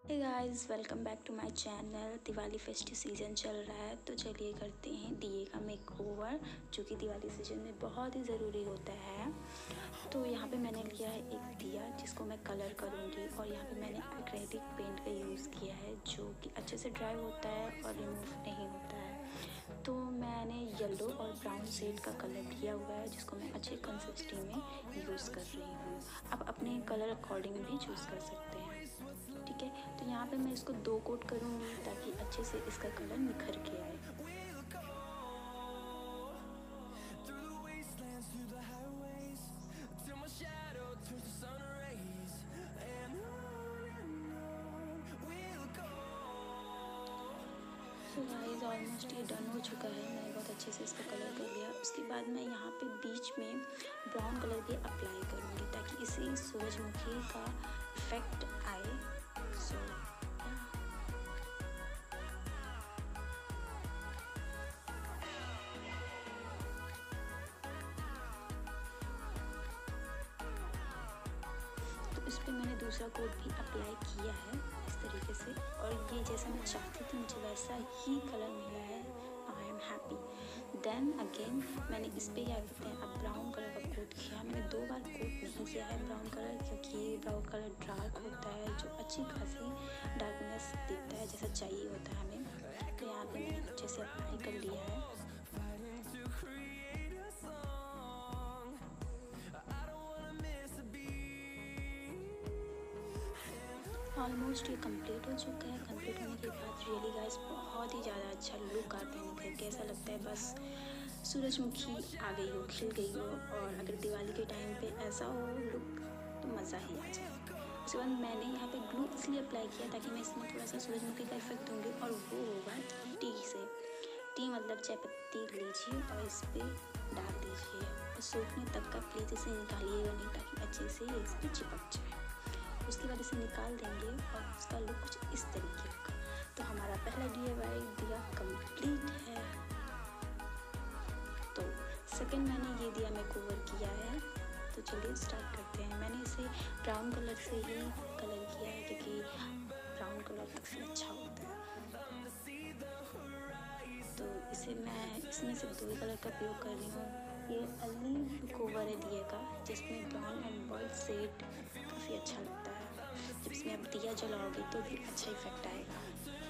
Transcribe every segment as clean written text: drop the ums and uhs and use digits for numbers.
Hey guys, welcome back to my channel. Diwali festive season चल रहा है तो चलिए करते हैं दिए का मेकओवर, जो कि दिवाली सीज़न में बहुत ही ज़रूरी होता है। तो यहाँ पे मैंने लिया है एक दिया जिसको मैं कलर करूँगी, और यहाँ पे मैंने एक्रेलिक पेंट का यूज़ किया है जो कि अच्छे से ड्राई होता है और रिमूव नहीं होता है। तो मैंने येलो और ब्राउन शेड का कलर लिया हुआ है जिसको मैं अच्छे कंसिस्टेंसी में यूज़ कर रही हूँ। आप अपने कलर अकॉर्डिंग भी चूज़ कर सकते हैं, ठीक है। तो यहाँ पे मैं इसको 2 कोट करूँगी ताकि अच्छे से इसका कलर निखर के आए। तो गाइस ऑलमोस्ट ये डन हो चुका है। मैंने बहुत अच्छे से इसका कलर कर लिया। उसके बाद मैं यहाँ पे बीच में ब्राउन कलर भी अप्लाई करूँगी ताकि इसी सूरजमुखी का इफ़ेक्ट आए। सो इस पर मैंने दूसरा कोट भी अप्लाई किया है इस तरीके से, और ये जैसा मैं चाहती थी मुझे वैसा ही कलर मिला है। I am happy. Then again मैंने इस पर क्या कहते हैं, अब ब्राउन कलर का कोट किया। मैंने 2 बार कोट नहीं किया है ब्राउन कलर, क्योंकि ये ब्राउन कलर डार्क होता है जो अच्छी खासी डार्कनेस देता है जैसा चाहिए होता है हमें। तो यहाँ पर मैंने अच्छे से अप्लाई कर लिया है। ऑलमोस्ट ये कंप्लीट हो चुका है। कंप्लीट होने के बाद रियली गाइस बहुत ही ज़्यादा अच्छा लुक आता है निकल के। ऐसा लगता है बस सूरजमुखी आ गई हो, खिल गई हो। और अगर दिवाली के टाइम पे ऐसा हो लुक तो मज़ा ही आ जाए। उसके बाद मैंने यहाँ पे ग्लू इसलिए अप्लाई किया ताकि मैं इसमें थोड़ा सा सूरजमुखी का इफेक्ट दूँगी, और वो होगा टी से। टी मतलब चाय पत्ती लीजिए और इस पर डाल दीजिए, और सूखने तक का प्लीज़ इसे निकालिएगा नहीं ताकि अच्छे से इस पर चिपक जाए। उसके बाद इसे निकाल देंगे और उसका लुक कुछ इस तरीके का। तो हमारा पहला DIY दिया कंप्लीट है। तो सेकंड मैंने ये दिया मेकओवर किया है। तो चलिए स्टार्ट करते हैं। मैंने इसे ब्राउन कलर से ही कलर किया है क्योंकि ब्राउन कलर सबसे अच्छा होता है। तो इसे मैं इसमें से 2 कलर का प्रयोग कर रही हूँ। ये अर्ली मेकओवर है दिए का, जिसमें ब्राउन एंड वाइट शेड काफ़ी अच्छा लगता है। जब इसमें आप दिया जलाओगे तो भी अच्छा इफेक्ट आएगा।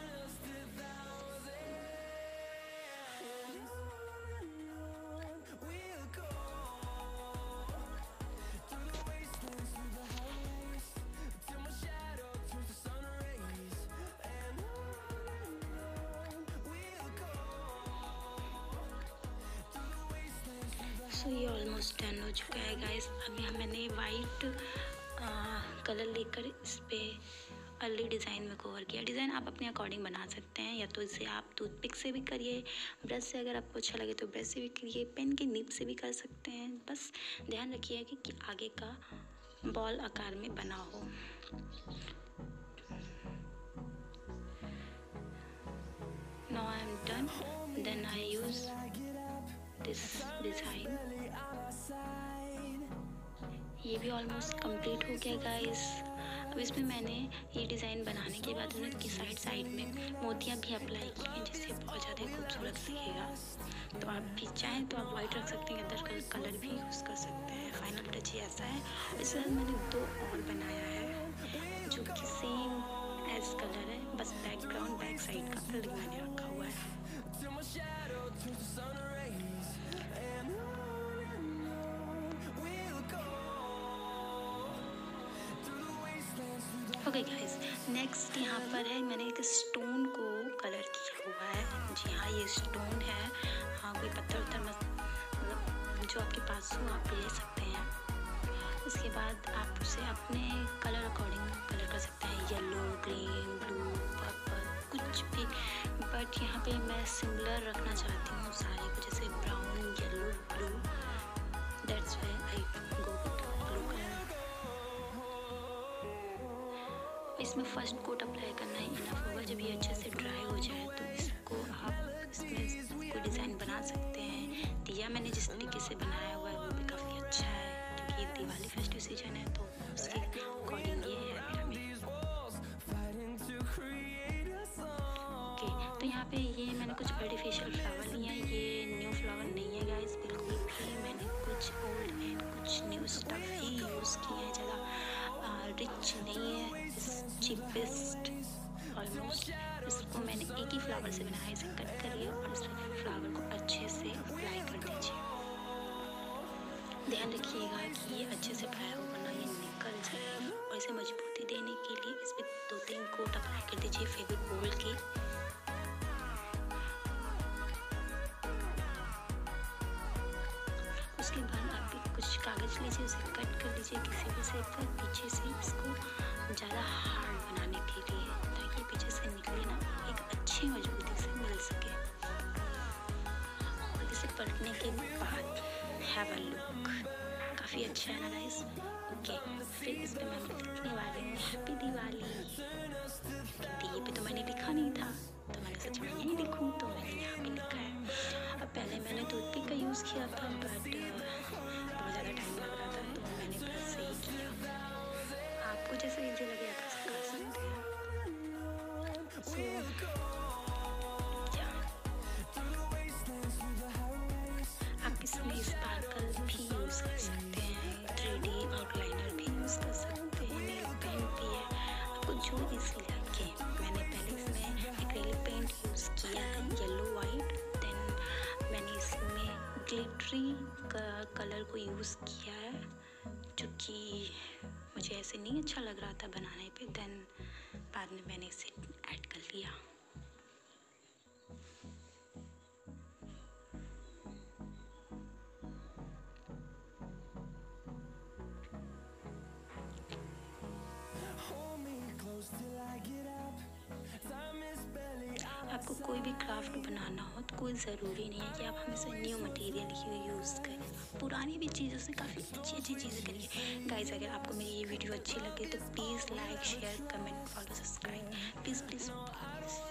सो ये ऑलमोस्ट डन हो चुका है गाइस। अभी मैंने वाइट कलर लेकर इस पर अर्ली डिज़ाइन में कवर किया। डिज़ाइन आप अपने अकॉर्डिंग बना सकते हैं, या तो इसे आप टूथपिक से भी करिए, ब्रश से अगर आपको अच्छा लगे तो ब्रश से भी करिए, पेन के निब से भी कर सकते हैं। बस ध्यान रखिए कि आगे का बॉल आकार में बना हो। Now I am done. Then I use this design. ये भी ऑलमोस्ट कंप्लीट हो गया गाइस। अब इसमें मैंने ये डिज़ाइन बनाने के बाद उनकी साइड में मोतियाँ भी अप्लाई की हैं, जिससे बहुत ज़्यादा खूबसूरत दिखेगा। तो आप भी चाहें तो आप वाइट रख सकते हैं, अदर कलर भी यूज़ कर सकते हैं। फाइनल टच ही ऐसा है। इसके बाद मैंने 2 और बनाया है जो कि सेम एज कलर है, बस बैकग्राउंड बैक साइड का अलग मैंने रखा हुआ है। ओके गाइस, नेक्स्ट यहाँ पर है मैंने एक स्टोन को कलर किया हुआ है। जी हाँ, ये स्टोन है। हाँ, कोई पत्थर उत्थर मतलब जो आपके पास हो आप ले सकते हैं। उसके बाद आप उसे अपने कलर अकॉर्डिंग कलर कर सकते हैं, येलो, ग्रीन, ब्लू, पर्पल, कुछ भी। बट यहाँ पे मैं सिमिलर रखना चाहती हूँ सारे को, जैसे brown, yellow, blue. That's why I go with blue colour. इसमें फर्स्ट कोट अप्लाई करना ही इनफ होगा। जब ये अच्छे से ड्राई हो जाए तो इसको आप इसमें कोई डिज़ाइन बना सकते हैं। दिया मैंने जिस तरीके से बनाया हुआ है वो भी काफ़ी अच्छा है, क्योंकि दिवाली फेस्टिव सीजन है तो उसके अकॉर्डिंग ये है मेरा। यहाँ पे ये मैंने कुछ आर्टिफिशियल फ्लावर लिए हैं, ये न्यू फ्लावर नहीं है गाइस बिल्कुल भी। मैंने कुछ ओल्ड एंड कुछ न्यू स्टफ ही यूज़ किए हैं, ज़्यादा रिच नहीं है, चीपेस्ट ऑलमोस्ट। इसको मैंने एक ही फ्लावर से बनाया, इसे कट करिए और इस फ्लावर को अच्छे से अप्लाई कर दीजिए। ध्यान रखिएगा कि ये अच्छे से अप्लाई हो, वरना ये निकल जाएगा। और इसे मजबूती देने के लिए इस पर 2-3 कोट अप्लाई कर दीजिए फेविकोल की। उसके बाद आप कुछ कागज़ लीजिए, उसे कट कर लीजिए किसी भी साइड पर पीछे से, इसको ज़्यादा हार्ड बनाने के लिए, ताकि पीछे से निकले ना, एक अच्छी मजबूती से मिल सके। और इसे पलटने के बाद हैव अ लुक, काफ़ी अच्छा है ना गाइस। ओके, फिर इस पर मैं लिखने वाली हूँ हैप्पी दिवाली। ये पे तो मैंने लिखा नहीं था, तो मैंने सोचा मैं यही लिखूँ, तो मैंने यहाँ पे लिखा है। अब पहले मैंने टूथपिक का यूज़ किया था, बट बहुत ज़्यादा टाइम लग रहा था, तो मैंने ब्रश से ही किया। आपको जैसे इजी लगे आप ऐसा कर सकते हैं। आप इसमें स्पार्कल भी यूज़ कर सकते हैं, 3D आउटलाइनर भी यूज़ कर सकते हैं, नेल पेंट भी है, आपको जो इजी लगे। मैंने पहले इसमें एक्रेलिक पेंट यूज़ किया है, येलो वाइट, देन मैंने इसमें ग्लिटरी कलर को यूज़ किया है, जो कि मुझे ऐसे नहीं अच्छा लग रहा था बनाने पे। देन बाद में मैंने इसे ऐड कर लिया। आपको कोई भी क्राफ्ट बनाना हो तो कोई ज़रूरी नहीं है कि आप हमेशा न्यू मटेरियल ही यूज़ करें, पुरानी भी चीज़ों से काफ़ी अच्छी चीज़ें करिए। गाइस, अगर आपको मेरी ये वीडियो अच्छी लगे तो please like, share, comment, follow, subscribe, please please.